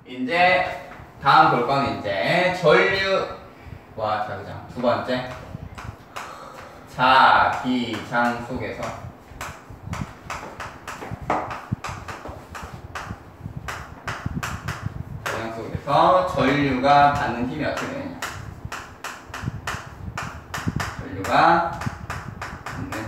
이제 다음 볼 거는 이제 전류와 자기장. 두 번째, 자기장 속에서 전류가 받는 힘이 어떻게 되느냐. 전류가 받는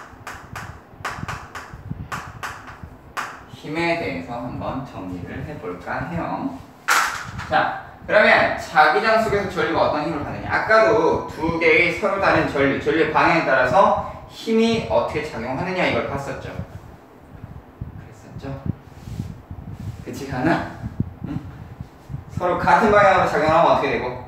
힘에 대해서 한번 정리를 해볼까 해요. 자, 그러면 자기장 속에서 전류가 어떤 힘을 받느냐. 아까도 두 개의 서로 다른 전류의 방향에 따라서 힘이 어떻게 작용하느냐 이걸 봤었죠. 그랬었죠? 그치, 가나? 응? 서로 같은 방향으로 작용하면 어떻게 되고?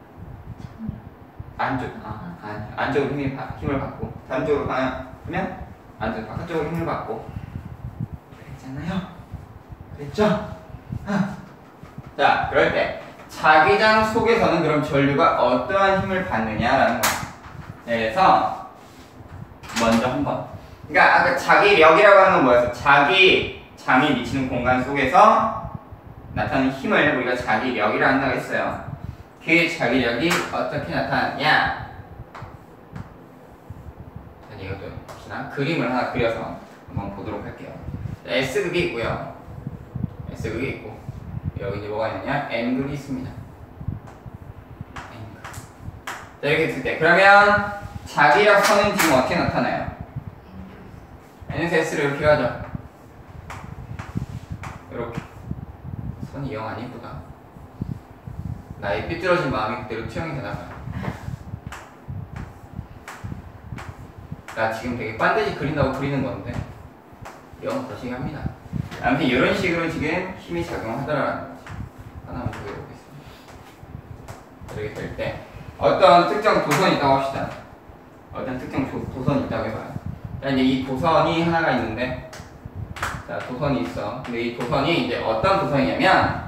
안쪽으로 힘을 받고, 다른 쪽으로 방향하면 바깥쪽으로 힘을 받고. 그랬잖아요? 그랬죠? 자, 그럴 때 자기장 속에서는 그럼 전류가 어떠한 힘을 받느냐라는 거예요. 그래서 먼저 한번, 그러니까 아까 자기력이라고 하는 건 뭐였어? 자기장이 미치는 공간 속에서 나타나는 힘을 우리가 자기력이라 한다고 했어요. 그 자기력이 어떻게 나타나냐? 자, 이것도 혹시나 그림을 하나 그려서 한번 보도록 할게요. S극이 있고요. S극이 있고, 여기 이제 뭐가 있느냐? N극이 있습니다. N극. 자, 이렇게 했을 때, 그러면 자기력 선은 지금 어떻게 나타나요? N에서 S를 이렇게 가죠. 이렇게. 선이 영 안 이쁘다. 나의 삐뚤어진 마음이 그대로 투영이 되나봐요. 나 지금 되게 반드시 그린다고 그리는 건데 영 거시기 합니다. 아무튼 이런 식으로 지금 힘이 작용하더라는 거지. 하나만 더 해보겠습니다. 이렇게 될 때 어떤 특정 도선이 있다고 합시다. 어떤 특정 도선이 있다고 해봐요. 자, 이제 이 도선이 하나가 있는데, 자, 도선이 있어. 근데 이 도선이 이제 어떤 도선이냐면,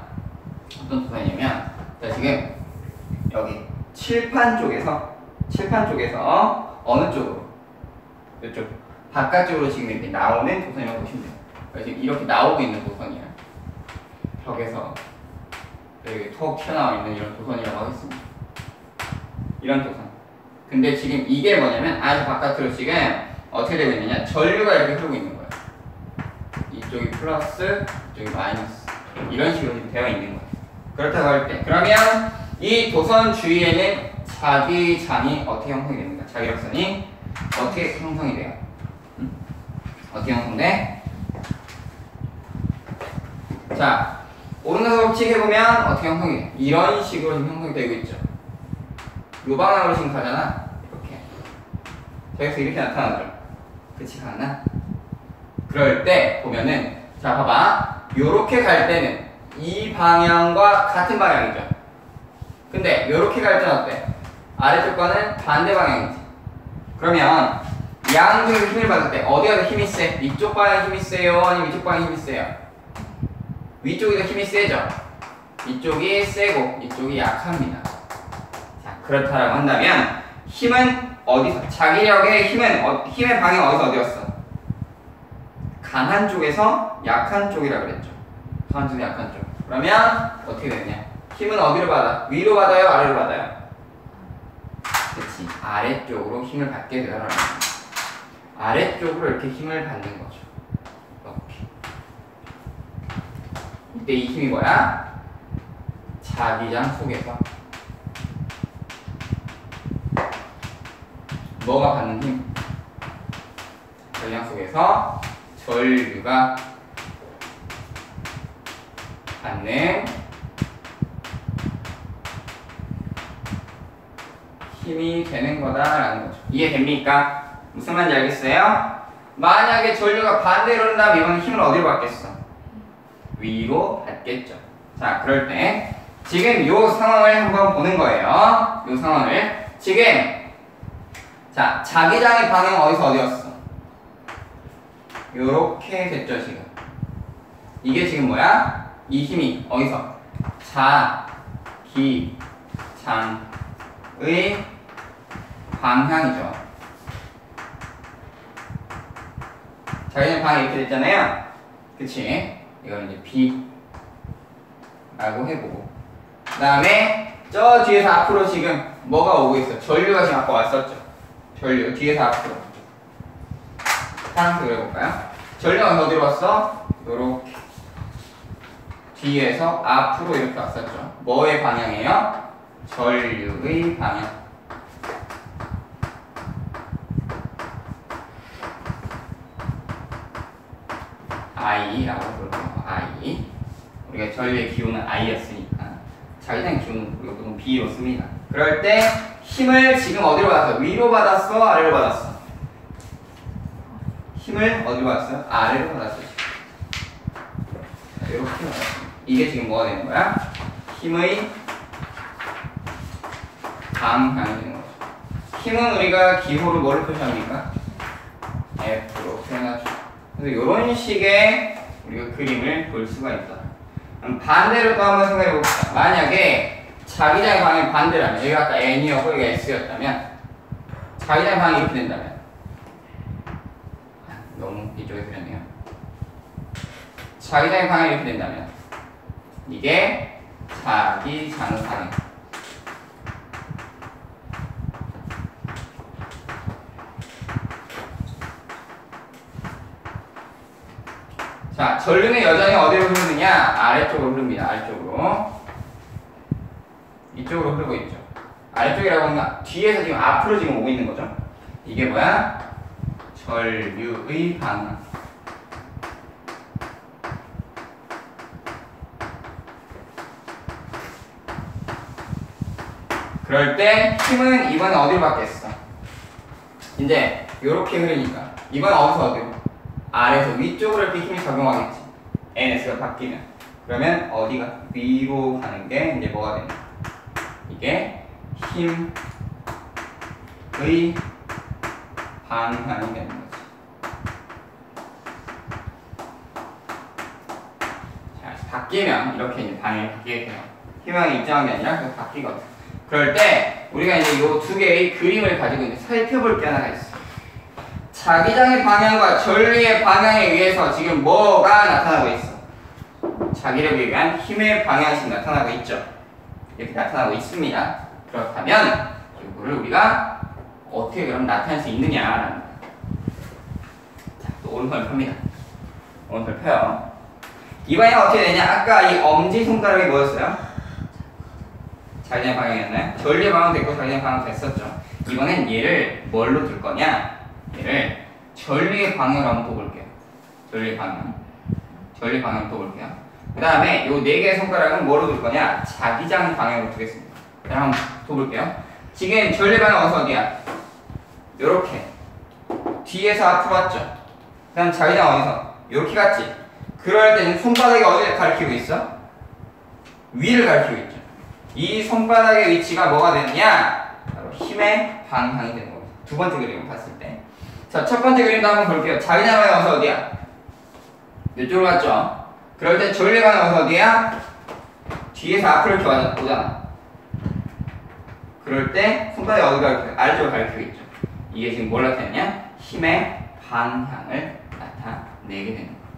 자, 지금 여기 칠판 쪽에서 어느 쪽으로? 이쪽 바깥쪽으로 지금 이렇게 나오는 도선이라고 보시면 돼요. 그러니까 지금 이렇게 나오고 있는 도선이야. 벽에서 여기 톡 튀어나와 있는 이런 도선이라고 하겠습니다. 이런 도선. 근데 지금 이게 뭐냐면 아주 바깥으로 지금 어떻게 되고 있느냐, 전류가 이렇게 흐르고 있는 거예요. 이쪽이 플러스, 이쪽이 마이너스, 이런 식으로 지금 되어 있는 거예요. 그렇다고 할 때, 그러면 이 도선 주위에는 자기장이 어떻게 형성이 됩니까? 자기력선이 어떻게 형성이 돼요? 어떻게 형성돼? 자, 오른손으로 치해보면 어떻게 형성이 돼? 이런 식으로 지금 형성이 되고 있죠. 요 방향으로 지금 가잖아. 이렇게. 저기서 이렇게 나타나죠. 그치, 가나? 그럴 때 보면은, 자, 봐봐. 요렇게 갈 때는 이 방향과 같은 방향이죠. 근데 요렇게 갈 때는 어때? 아래쪽 거는 반대 방향이지. 그러면 양쪽에서 힘을 받을 때 어디가 더 힘이 세? 이쪽 방향 힘이 세요? 아니면 이쪽 방향 힘이 세요? 위쪽이 더 힘이 세죠? 이쪽이 세고 이쪽이 약합니다. 자, 그렇다라고 한다면 힘은 어디서? 자기력의 힘의 방향 어디였어? 강한 쪽에서 약한 쪽이라 그랬죠. 강한 쪽에서 약한 쪽. 그러면 어떻게 되느냐? 힘은 어디로 받아? 위로 받아요? 아래로 받아요? 그렇지. 아래쪽으로 힘을 받게 되더라고요. 아래쪽으로 이렇게 힘을 받는 거죠. 이렇게. 이때 이 힘이 뭐야? 자기장 속에서 뭐가 받는 힘? 자기장 속에서 전류가 받는 힘이 되는 거다라는 거죠. 이해됩니까? 무슨 말인지 알겠어요? 만약에 전류가 반대로 흐른다면 이거는 힘을 어디로 받겠어? 위로 받겠죠. 자, 그럴 때 지금 이 상황을 한번 보는 거예요. 이 상황을 지금, 자, 자기장의 방향은 어디였어? 요렇게 됐죠, 지금. 이게 지금 뭐야? 이 힘이 어디서? 자기장의 방향이죠. 자기장 방향이 이렇게 됐잖아요. 그치? 이거는 이제 B 라고 해보고, 그 다음에 저 뒤에서 앞으로 지금 뭐가 오고 있어? 전류가 지금 아까 왔었죠. 전류 뒤에서 앞으로 파란색으로 해볼까요? 전류가 어디로 왔어? 요렇게 뒤에서 앞으로 이렇게 왔었죠. 뭐의 방향이에요? 전류의 방향. I라고 부르고요. I. 우리가 전류의 기호는 I였으니까 자기장 기호는 우리가 B로 씁니다. 그럴 때 힘을 지금 어디로 받았어? 위로 받았어? 아래로 받았어? 힘을 어디로 받았어요? 아래로 받았어요. 이렇게 받았어요. 이게 지금 뭐가 되는 거야? 힘의 방향이 되는 거죠. 힘은 우리가 기호로 뭐를 표시합니까? F로 표현하죠. 그래서 이런 식의 우리가 그림을 볼 수가 있다. 그럼 반대로 또 한번 생각해 봅시다. 만약에 자기장의 방향이 반대라면, 여기가 아까 N이었고 여기가 S였다면, 자기장의 방향이 이렇게 된다면, 너무 이쪽에 그렸네요. 자기장의 방향이 이렇게 된다면, 이게 자기장 방향. 자, 전류는 여전히 어디로 흐르느냐? 아래쪽으로 흐릅니다. 아래쪽으로. 이쪽으로 흐르고 있죠. 아래쪽이라고 하면 뒤에서 지금 앞으로 지금 오고 있는 거죠. 이게 뭐야? 전류의 방향. 그럴 때 힘은 이번에 어디로 받겠어? 이제 요렇게 흐르니까 이번에 어디로? 아래에서 위쪽으로 이렇게 힘이 적용하겠지. NS가 바뀌면. 그러면 어디가? 위로 가는 게 이제 뭐가 되는 거야? 이게 힘의 방향이 되는 거지. 자, 바뀌면 이렇게 이제 방향이 바뀌게 돼요. 희망이 입장한 게 아니라 그냥 바뀌거든. 그럴 때 우리가 이제 이 두 개의 그림을 가지고 이제 살펴볼 게 하나가 있어. 자기장의 방향과 전류의 방향에 의해서 지금 뭐가 나타나고 있어? 자기력에 의한 힘의 방향씩 나타나고 있죠. 이렇게 나타나고 있습니다. 그렇다면 이거를 우리가 어떻게 그럼 나타낼 수 있느냐라는 거예요. 자, 또 오른손을 펴니다. 오른손을 펴요. 이번에는 어떻게 되냐? 아까 이 엄지손가락이 뭐였어요? 자기장의 방향이었나요? 전류의 방향 됐고 자기장의 방향 됐었죠. 이번엔 얘를 뭘로 둘 거냐? 얘를 전류의 방향으로 한번 둬볼게요. 전류의 방향. 전류의 방향으로 둬볼게요. 그 다음에 요 네 개의 손가락은 뭐로 둘 거냐? 자기장 방향으로 두겠습니다. 그럼 한번 둬볼게요. 지금 전류의 방향 어디야? 요렇게. 뒤에서 앞으로 왔죠? 그 다음 자기장 어디서? 요렇게 갔지? 그럴 때는 손바닥이 어디를 가리키고 있어? 위를 가리키고 있죠. 이 손바닥의 위치가 뭐가 되느냐? 바로 힘의 방향이 되는 겁니다. 두 번째 그림을 봤을 때. 자, 첫 번째 그림도 한번 볼게요. 자기장 방향 어서 어디야? 이쪽으로 갔죠? 그럴 때 전류의 방향 어서 어디야? 뒤에서 앞으로 이렇게 오잖아. 그럴 때 손바닥이 어디 가리키고 아래쪽으로 가리키고 있죠. 이게 지금 뭘 나타내냐? 힘의 방향을 나타내게 되는 거예요.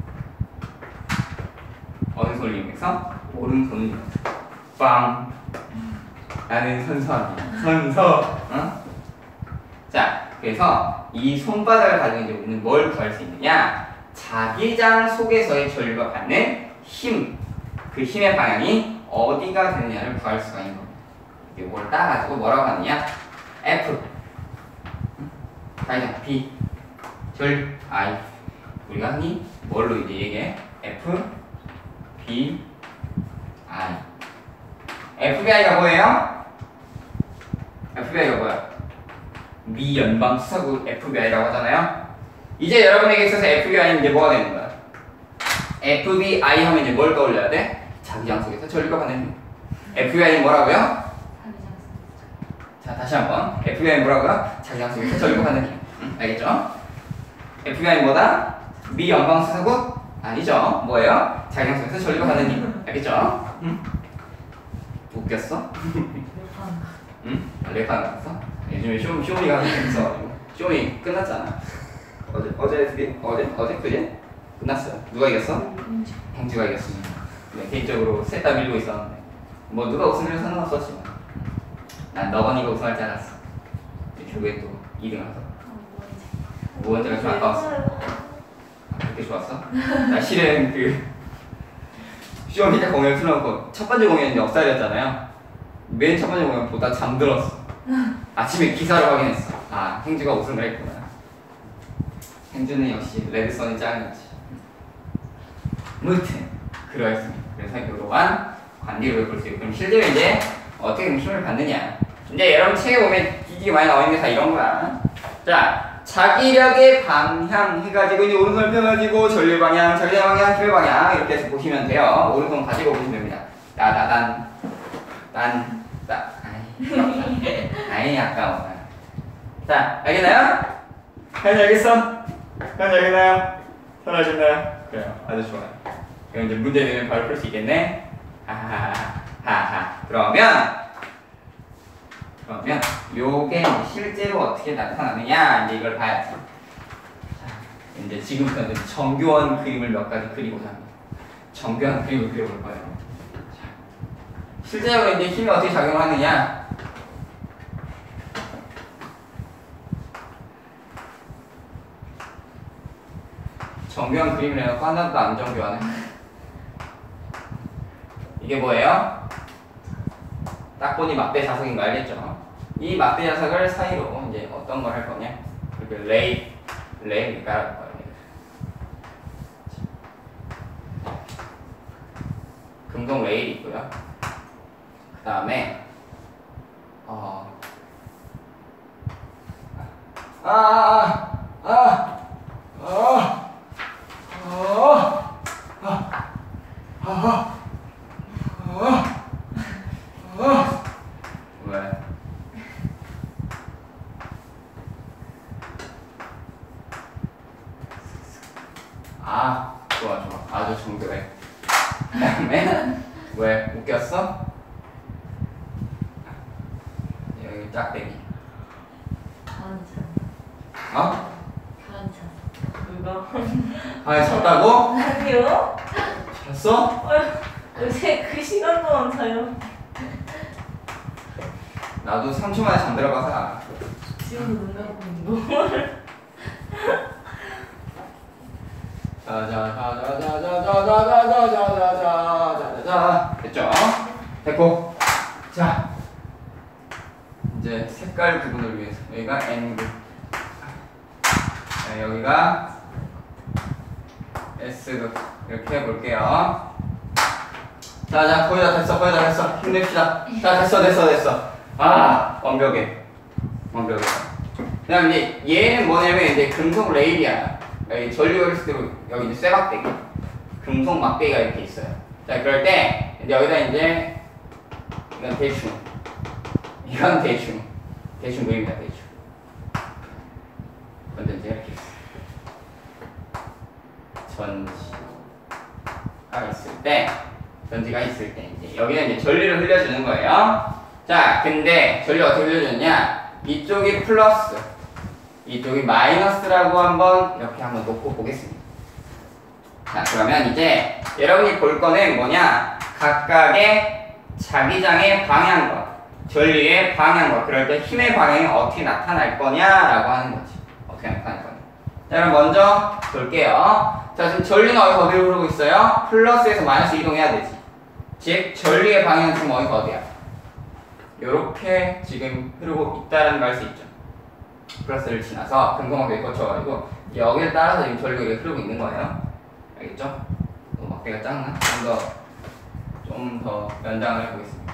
어느 손을 이용해서? 오른손을 이용해서. 빵! 나는 선서합니다. 선서! 어? 자, 그래서 이 손바닥을 가지고 이제 우리는 뭘 구할 수 있느냐? 자기장 속에서의 전류가 받는 힘, 그 힘의 방향이 어디가 되느냐를 구할 수가 있는 겁니다. 이걸 따가지고 뭐라고 하느냐? F, 자기장 B, 절 I. 우리가 흔히 뭘로 이제 얘기해? F, B, I. FBI가 뭐예요? FBI가 뭐야? 미연방 수사국 FBI라고 하잖아요. 이제 여러분에게 있어서 FBI는 이제 뭐가 되는 거야? FBI 하면 이제 뭘 떠올려야 돼? 자기장 속에서 전류가 받는 힘. FBI는 뭐라고요? 자, 다시 한번. FBI는 뭐라고요? 자기장 속에서 전류가 받는 힘. 알겠죠? FBI는 뭐다? 미연방 수사국? 아니죠. 뭐예요? 자기장 속에서 전류가 받는 힘. 알겠죠? 웃겼어? 응? 랩하는 거 봤어? 요즘에 쇼미가 있어가지고 쇼미 끝났잖아. 어제 그제 끝났어요. 누가 이겼어? 행주가 이겼습니다. 네, 개인적으로 셋 다 밀고 있었는데 뭐 누가 우승을 상관없었지만 난 너건이가 우승할 줄 알았어. 결국에 또 2등 하서 오원재가 좀 아까웠어. 그렇게 좋았어? 나 실은 그 쇼미터 공연 틀어놓고 첫 번째 공연이 역살이었잖아요. 맨 첫 번째 공연 보다 잠들었어. 아침에 기사를 확인했어. 아, 행주가 우승을 했구나. 행주는 역시 레드선이 짱이었지. 무튼 그러했습니다. 그래서 이러한 관계를 볼 수 있고, 그럼 실제로 이제 어떻게 힘을 받느냐. 이제 여러분 책에 보면 기기 많이 나와 있는데 다 이런 거야. 자, 자기력의 방향 해가지고 이제 오른손을 펴가지고 전류 방향, 전류 방향, 힘의 방향 이렇게 해서 보시면 돼요. 오른손 가지고 보시면 됩니다. 아이 아까워. 자, 알겠나요? 알겠어? 알겠나요? 편하셨나요? 그래요, 아주 좋아요. 그럼 이제 문제 내면 바로 풀 수 있겠네. 하하하하. 그러면 요게 실제로 어떻게 나타나느냐 이제 이걸 봐야지. 자, 이제 지금부터는 정교한 그림을 몇 가지 그리고자 합니다. 정교한 그림을 그려볼 거예요. 자, 실제로 이제 힘이 어떻게 작용하느냐. 정교한 그림을 해놓고 하나도 안 정교하네. 이게 뭐예요? 딱 보니 막대 자석인 거 알겠죠? 이 막대 자석을 사이로 이제 어떤 걸 할 거냐? 이렇게 레일을 깔아줄 거예요. 금속 레일이 있고요. 그 다음에 왜? 좋아. 아주 정교해. 그 다음에 왜? 웃겼어? 여기 짝대기. 어? 누가? 쳤다고? 아니요. 쳤어? 요새 그 시간 동안 자요. 나도 3초 만에 잠들어가서 알아. 지금도 눈 감고 운동을. 자자자자자자자자자자자자자 됐죠? 됐고, 자 이제 색깔 구분을 위해서 여기가 N구, 여기가 S구 이렇게 해볼게요. 자 거의 다 됐어. 힘냅시다. 자 됐어. 완벽해. 그 다음 이제 얘는 뭐냐면 이제 금속 레일이야. 여기 전류가 있을 때 여기 이제 쇠막대기, 금속 막대기가 이렇게 있어요. 자, 그럴 때 이제 여기다 이제 이건 대충 그립니다. 대충. 근데 이제 이렇게 전지가 있을 때 이제 여기는 이제 전류를 흘려주는 거예요. 자, 근데 전류 어떻게 흘려주느냐? 이쪽이 플러스, 이쪽이 마이너스라고 한번 이렇게 한번 놓고 보겠습니다. 자, 그러면 이제 여러분이 볼 거는 뭐냐? 각각의 자기장의 방향과 전류의 방향과 그럴 때 힘의 방향이 어떻게 나타날 거냐라고 하는 거지. 어떻게 나타날 거냐. 자, 그럼 먼저 볼게요. 자, 지금 전류는 어디로 흐르고 있어요? 플러스에서 마이너스 이동해야 되지. 즉, 전류의 방향은 지금 어디야? 요렇게 지금 흐르고 있다라는 걸 알 수 있죠. 플러스를 지나서 금속막대기 거쳐가지고 여기를 따라서 지금 전류가 이렇게 흐르고 있는 거예요. 알겠죠? 막대가 작나? 좀 더 연장을 해보겠습니다.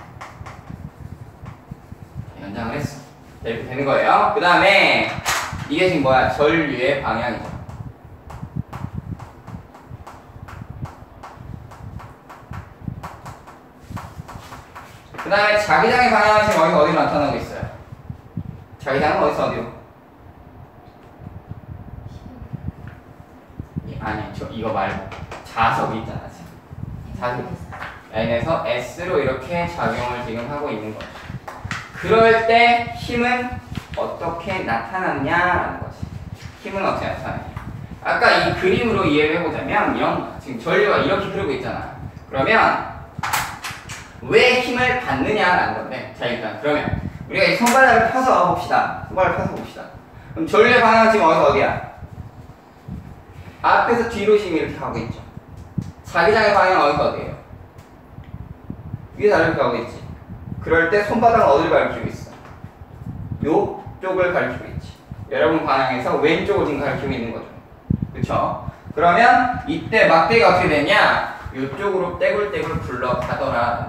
연장을 했어. 이렇게 되는 거예요. 그 다음에 이게 지금 뭐야? 전류의 방향이죠. 그 다음에 자기장의 방향은 지금 어디로 나타나고 있어요? 자기장은 어디로? 아니, 이거 말고 자석이 있잖아. 자석이 N에서 S로 이렇게 작용을 지금 하고 있는 거죠. 그럴 때 힘은 어떻게 나타났냐라는 거지. 힘은 어떻게 나타나냐. 아까 이 그림으로 이해를 해보자면 이런 거. 지금 전류가 이렇게 흐르고 있잖아. 그러면 왜 힘을 받느냐라는 건데, 자 일단 그러면 우리가 이 손바닥을 펴서 봅시다. 손바닥을 펴서 봅시다. 그럼 전류의 방향은 지금 어디서 어디야? 앞에서 뒤로 지금 이렇게 가고 있죠. 자기장의 방향은 어디서 어디예요? 위에서 아래로 가고 있지. 그럴 때 손바닥은 어디를 가리키고 있어? 요쪽을 가리키고 있지. 여러분 방향에서 왼쪽을 지금 가리키고 있는 거죠. 그쵸? 그러면 이때 막대기가 어떻게 되냐? 요쪽으로 떼굴떼굴 굴러가더라.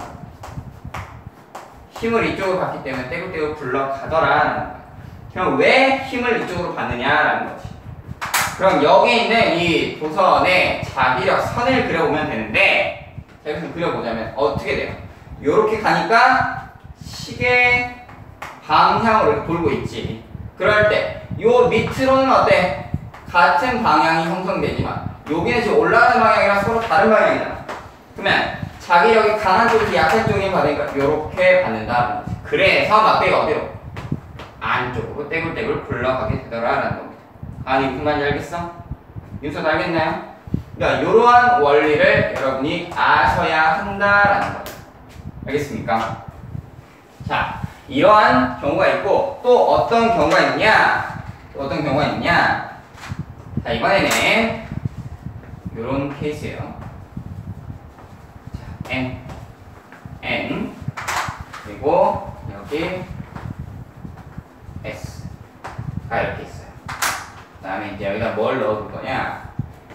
힘을 이쪽으로 받기 때문에 떼굴떼굴 굴러가더라. 그럼 왜 힘을 이쪽으로 받느냐라는 거지. 그럼 여기 있는 이 도선에 자기력 선을 그려보면 되는데, 자 여기서 그려보자면 어떻게 돼요? 요렇게 가니까 시계 방향으로 이렇게 돌고 있지. 그럴 때 요 밑으로는 어때? 같은 방향이 형성되지만 여기는 지금 올라가는 방향이랑 서로 다른 방향이잖아. 그러면 자기력이 강한 쪽이 약한 쪽이 받으니까 요렇게 받는다는 거지. 그래서 막대기가 어디로? 안쪽으로 떼굴떼굴 굴러가게 되더라라는 겁니다. 아니 무슨 말인지 알겠어? 윤서도 알겠나요? 그러니까 이러한 원리를 여러분이 아셔야 한다라는 거예요. 알겠습니까? 자, 이러한 경우가 있고 또 어떤 경우가 있냐? 어떤 경우가 있냐? 자, 이번에는 이런 케이스예요. 자, N 그리고 여기 S가 이렇게 있어요. 그 다음에 이제 여기다 뭘 넣어줄 거냐?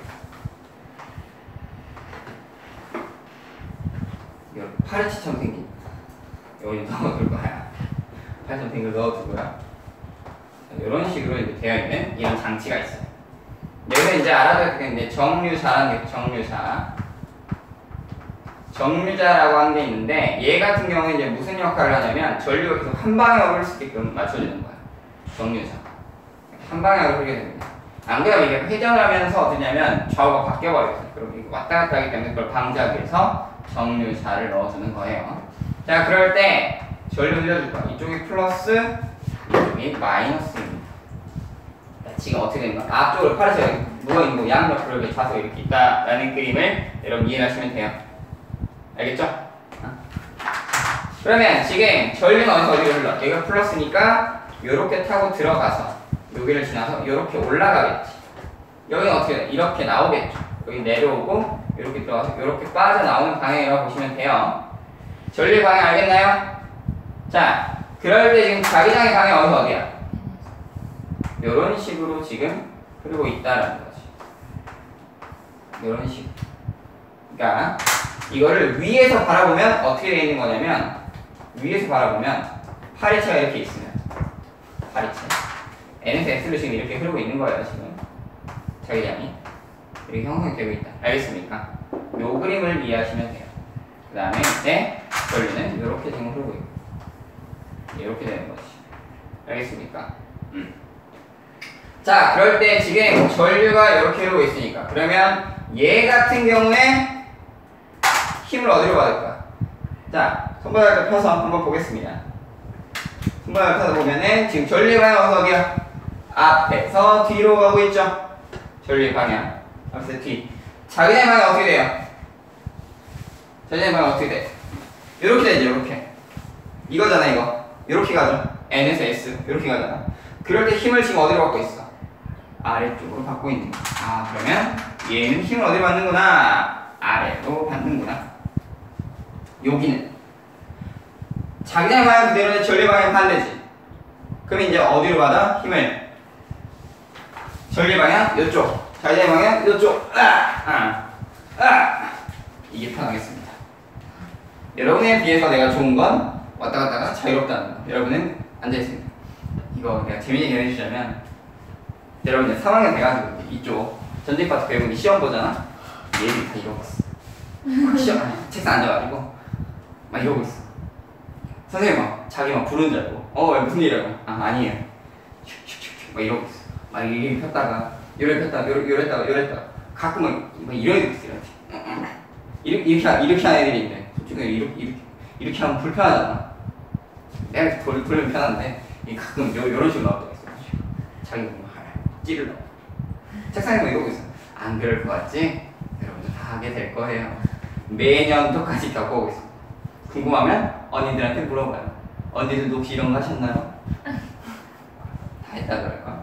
이렇게 파르치처럼 생긴 여기 넣어줄 거야. 파르치처럼 생긴 걸 넣어주고요. 이런 식으로 이렇게 되어 있는 이런 장치가 있어요. 여기는 이제 알아둬야 되겠는데 정류자라는 게 정류자라고 하는 게 있는데 얘 같은 경우는 이제 무슨 역할을 하냐면 전류가 계속 한 방향으로 흐를 수 있게끔 맞춰주는 거야. 정류자 한 방향으로 흐르게 됩니다. 안 그러면 이게 회전을 하면서 어떠냐면 좌우가 바뀌어버려요. 그럼 이거 왔다 갔다 하기 때문에 그걸 방지하기 위해서 정류자를 넣어주는 거예요. 자, 그럴 때 전류 흘려줄 거야. 이쪽이 플러스, 이쪽이 마이너스입니다. 지금 어떻게 되는 거야? 앞쪽으로 파르쳐 누워있는 거 양옆으로 이렇게 좌석에 이렇게 있다라는 그림을 여러분 이해하시면 돼요. 알겠죠? 그러면 지금 전류는 어디로 흘러? 여기가 플러스니까 요렇게 타고 들어가서 여기를 지나서 요렇게 올라가겠지. 여기는 어떻게 돼? 이렇게 나오겠죠. 여기 내려오고 요렇게 들어가서 요렇게 빠져나오는 방향이라고 보시면 돼요. 전류 방향 알겠나요? 자, 그럴 때 지금 자기장의 방향 어디야? 요런 식으로 지금 흐르고 있다라는 거지. 요런 식으로. 그러니까 이거를 위에서 바라보면 어떻게 되어 있는 거냐면 위에서 바라보면 파리채가 이렇게 있으면 파리채 N에서 S로 지금 이렇게 흐르고 있는 거예요. 지금 자기장이 이렇게 형성이 되고 있다. 알겠습니까? 요 그림을 이해하시면 돼요. 그 다음에 이때 전류는 이렇게 지금 흐르고 있고 이렇게 되는 거지. 알겠습니까? 자, 그럴 때 지금 전류가 이렇게 흐르고 있으니까 그러면 얘 같은 경우에 힘을 어디로 받을까? 자, 손바닥을 펴서 한번 보겠습니다. 손바닥을 펴서 보면은 지금 전류의 방향 어디야? 앞에서 뒤로 가고 있죠? 전류의 방향 앞에서 뒤. 자기장의 방향 어떻게 돼요? 자기장의 방향 어떻게 돼? 이렇게 되죠, 이렇게. 이거잖아, 이거. 이렇게 가죠. N에서 S 이렇게 가잖아. 그럴 때 힘을 지금 어디로 받고 있어? 아래쪽으로 받고 있는 거야. 아, 그러면 얘는 힘을 어디로 받는구나? 아래로 받는구나. 여기는 자기장의 방향 그대로는 전류 방향 반대지. 그럼 이제 어디로 받아? 힘을 전류 방향 이쪽, 자기장의 방향 이쪽. 이게 편하겠습니다. 여러분에 비해서 내가 좋은 건 왔다 갔다가 자유롭다는 거. 여러분은 앉아있습니다. 이거 내가 재미있게 해주자면 여러분 이제 3학년 돼가지고 이쪽 전직파트 배우는 시험 보잖아. 얘들이 다 이러고 있어. 시험 책상 앉아가지고 막 이러고 있어. 선생님 막 자기 막 부르는 줄 알고 왜 무슨 일이라고? 아니에요. 슉슉슉 막 이러고 있어. 막 이렇게 폈다가 요래 폈다가 요랬다가 가끔 막 이런 애들 있어. 이렇게 하는 애들이 있는데 솔직히 이렇게 하면 불편하잖아. 내가 돌면 편한데 가끔 요런 식으로 나올 때가 있어. 자기가 뭔가 찌르려고 책상에 막 이러고 있어. 안 그럴 것 같지? 여러분들 다 하게 될 거예요. 매년 똑같이 겪어오고 있습니다. 궁금하면 언니들한테 물어봐요. 언니들도 혹시 이런 거 하셨나요? 다 했다 그럴까?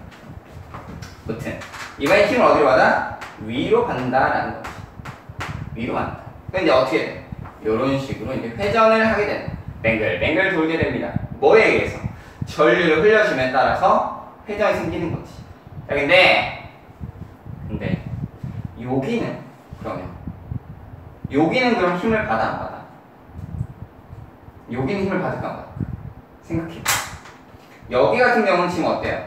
아무튼 이번에 힘을 어디로 받아? 위로 받는다라는 거지. 위로 받는다. 근데 어떻게 돼? 이런 식으로 이제 회전을 하게 되는, 뱅글뱅글 돌게 됩니다. 뭐에 의해서? 전류를 흘려줌에 따라서 회전이 생기는 거지. 자, 근데 여기는 그럼 힘을 받아 안 받아? 여기는 힘을 받을까 안 받을까? 생각해. 여기 같은 경우는 지금 어때요?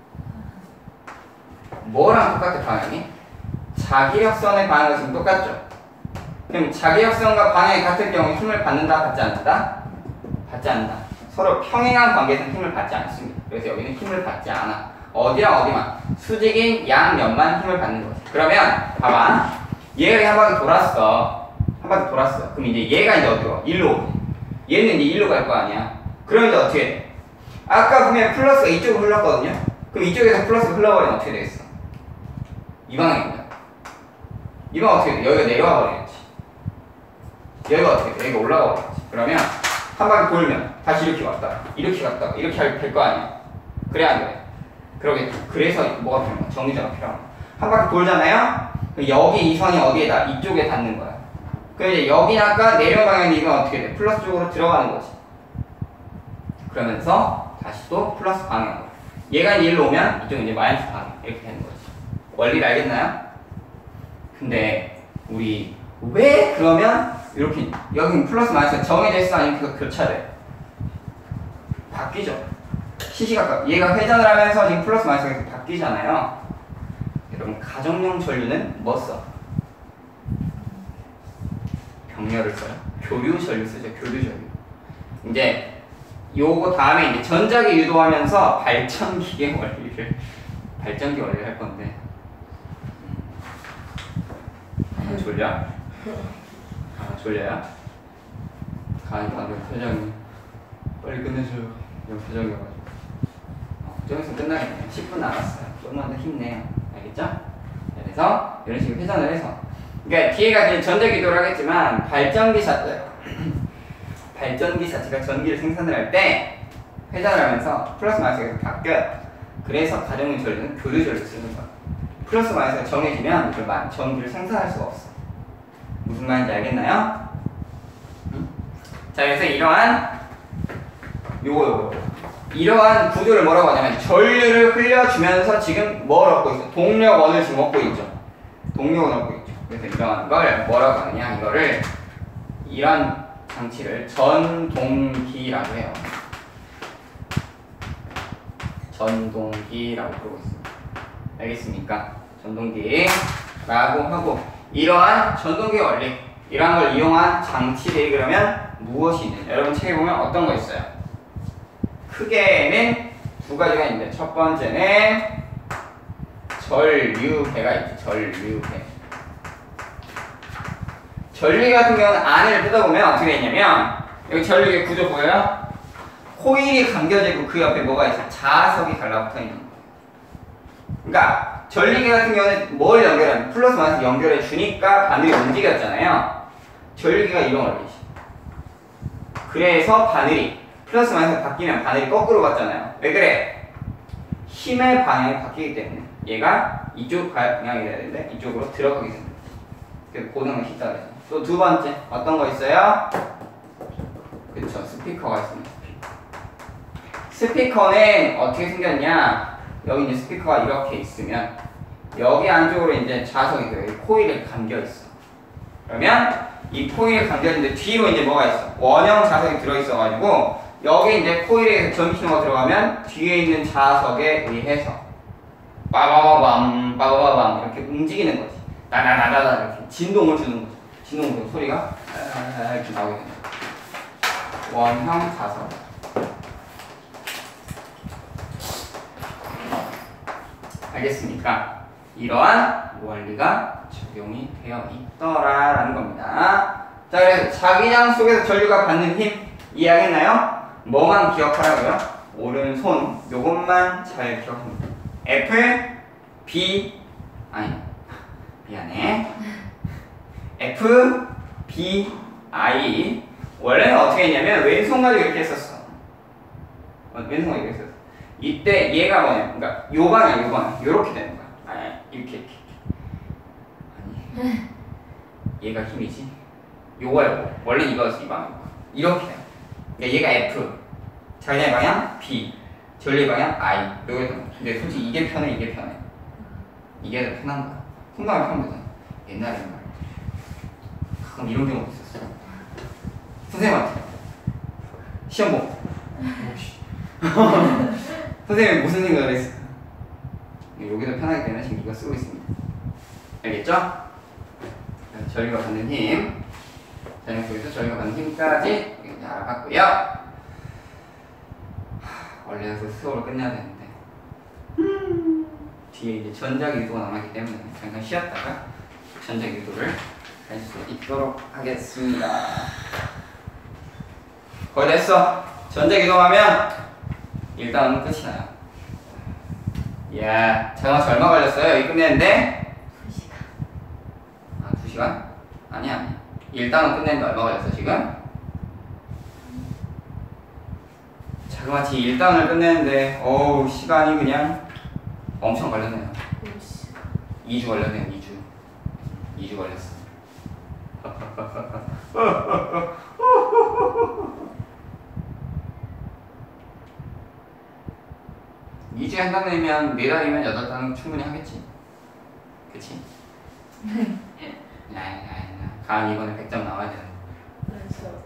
뭐랑 똑같아 방향이? 자기력선의 방향과 지금 똑같죠? 그럼 자기력선과 방향이 같을 경우 힘을 받는다 받지 않는다? 받지 않는다. 서로 평행한 관계에서는 힘을 받지 않습니다. 그래서 여기는 힘을 받지 않아. 어디랑 어디만? 수직인 양면만 힘을 받는 거지. 그러면 봐봐. 얘가 한 바퀴 돌았어. 한 바퀴 돌았어. 그럼 이제 얘가 이제 어디로? 일로 오지. 얘는 이제 일로 갈 거 아니야. 그럼 이제 어떻게 돼? 아까 보면 플러스가 이쪽으로 흘렀거든요. 그럼 이쪽에서 플러스가 흘러버리면 어떻게 되겠어? 이 방향입니다. 이 방향 어떻게 돼? 여기가 내려와 버리겠지. 여기가 어떻게 돼? 여기가 올라가 버리겠지. 그러면 한 바퀴 돌면 다시 이렇게 왔다가 이렇게 갔다가 이렇게 될 거 아니야. 그래 안 그래? 그러겠죠. 그래서 뭐가 필요한 거야? 정류자가 필요한 거야. 한 바퀴 돌잖아요? 그럼 여기 이 선이 어디에다? 이쪽에 닿는 거야. 그럼 이제 여기 아까 내려온 방향인데 이건 어떻게 돼? 플러스 쪽으로 들어가는 거지. 그러면서 다시 또 플러스 방향으로. 얘가 이제 일로 오면 이쪽은 이제 마이너스 방향. 이렇게 되는 거지. 원리를 알겠나요? 근데 우리 왜 그러면 이렇게 여기 플러스 마이너스가 정해져 있어? 아니면 그거 교차돼? 바뀌죠. 시시각각 얘가 회전을 하면서 지금 플러스 마이너스가 계속 바뀌잖아요. 여러분 가정용 전류는 뭐 써? 병렬을 써요. 교류 전류 쓰죠. 교류 전류. 이제 요거 다음에 이제 전자기 유도하면서 발전기 원리를 할 건데. 졸려? 졸려요? 방금 표정이 빨리 끝내줘요. 이런 표정이어가지고. 좀 있으면 끝나겠네요. 10분 남았어요. 조금만 더 힘내요. 알겠죠? 그래서 이런 식으로 회전을 해서, 그러니까 뒤에가 이제 전자기도를 하겠지만 발전기 자체가 전기를 생산을 할 때 회전을 하면서 플러스 마이너스가 계속 바뀌어요. 그래서 가정용 전류는 교류 전류를 쓰는 거야. 플러스 마이너스가 정해지면 전기를 생산할 수가 없어. 무슨 말인지 알겠나요? 자, 그래서 이러한 구조를 뭐라고 하냐면 전류를 흘려주면서 지금 뭘 얻고 있어? 동력원을 지금 얻고 있죠. 동력원을 얻고 있죠. 그래서 이러한 걸 뭐라고 하느냐? 이런 장치를 전동기라고 해요. 전동기라고 부르고 있습니다. 알겠습니까? 전동기라고 하고, 이러한 전동기 원리, 이러한 걸 이용한 장치들이 그러면 무엇이 있느냐? 여러분 책에 보면 어떤 거 있어요? 크게는 두 가지가 있는데, 첫 번째는 전류계가 있죠. 전류계 같은 경우는 안을 뜯어보면 어떻게 되냐면, 여기 전류계 구조 보여요? 코일이 감겨지고 그 옆에 뭐가 있어요? 자석이 달라붙어 있는 거예요. 그러니까 전류계 같은 경우는 뭘 연결하면 플러스 마이너스 연결해 주니까 바늘이 움직였잖아요. 전류계가 이런 원리지. 그래서 바늘이 플러스 마이너스 바뀌면 바늘이 거꾸로 갔잖아요. 왜 그래? 힘의 방향이 바뀌기 때문에 얘가 이쪽 방향이 돼야 되는데 이쪽으로 들어가게 됩니다. 그래서 고등을 쉽다 그래서. 또 두 번째 어떤 거 있어요? 그쵸, 스피커가 있습니다. 스피커는 어떻게 생겼냐? 여기 이제 스피커가 이렇게 있으면 여기 안쪽으로 이제 자석이 여기 코일에 감겨 있어. 그러면 이 코일에 감겨 있는데 뒤로 이제 뭐가 있어? 원형 자석이 들어 있어 가지고 여기 이제 코일에 전기 신호가 들어가면 뒤에 있는 자석에 의해서 빠바바밤 이렇게 움직이는 거지. 나나나나나 이렇게 진동을 주는 거지. 진동을 주는 소리가 이렇게 나오게 되는 거지. 원형 자석. 알겠습니까? 이러한 원리가 적용이 되어 있더라라는 겁니다. 자, 그래서 자기장 속에서 전류가 받는 힘 이해하겠나요? 뭐만 기억하라고요? 오른손 요것만 잘 기억합니다. F, B, 아니 미안해. F, B, I. 원래는 어떻게 했냐면 왼손 가지고 이렇게 했었어. 왼손 가지고 이렇게 했었어. 이때 얘가 뭐냐? 그러니까 요 방향, 요렇게 되는 거야. 아니, 이렇게. 아니, 얘가 힘이지. 요거야. 원래 이거였어, 이 방향. 이렇게 돼. 그러니까 얘가 F, 자기네 방향 B, 전리 방향 I. 요게 되는 거야. 근데 솔직히 이게 편해, 이게 편해. 이게 더 편한 거야. 손가락이 편한 거잖아. 옛날에는 말이야. 가끔 이런 경우도 있었어. 선생님한테 시험 보고 선생님이 무슨 생각을 했을까? 여기서 편하기 때문에 지금 이거 쓰고 있습니다. 알겠죠? 저희가 받는 힘, 저희는 여기서 저희가 받는 힘까지 이렇게 알아봤고요. 원래 수업을 끝내야 되는데 뒤에 이제 전작 유도가 남았기 때문에 잠깐 쉬었다가 전작 유도를 할 수 있도록 하겠습니다. 거의 됐어. 전작 이동하면 일단은 끝이 나요. 이야, 잠깐만 얼마 걸렸어요? 여기 끝내는데? 2시간. 아, 2시간? 아니야. 일단은 끝내는데 얼마 걸렸어, 지금? 자그마치 일단을 끝내는데, 어우, 시간이 그냥 엄청 걸렸네요. 2주 걸렸네요, 2주 걸렸어. 2주에 한 단이면 4달이면 8단은 충분히 하겠지. 그치? 가은 이번에 100점 나와야 되는 거.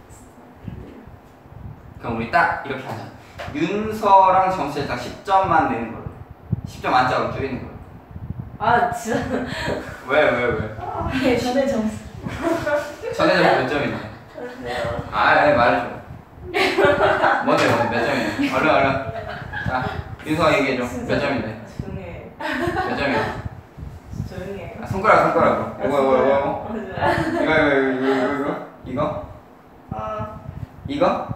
그럼 우리 딱 이렇게 하자. 윤서랑 정수에 딱 10점만 내는 걸로. 10점 안짝으로 줄이는 걸로. 아 진짜. 왜? 전에 점수. 전에 몇 점이냐? 말해줘. 뭔데 몇 점이냐? 얼른. 자, 윤서가 얘기해줘. 몇 점인데? 조용해. 몇 점이야? 조용해. 아, 손가락으로. 이거. 맞아. 이거? 아. 이거?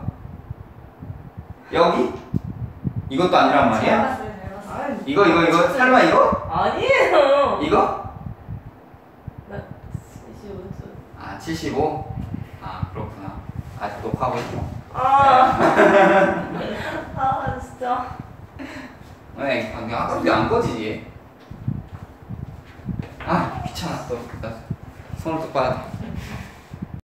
여기? 이것도 아니란 말이야? 잘 봤어요. 이거? 설마 이거? 아니에요. 이거? 나 75점. 아, 75? 아, 그렇구나. 아직 녹화하고 있어. 아 진짜. 왜? 근데 안 꺼지지? 아, 귀찮아. 또 손을 또 꺼야 돼.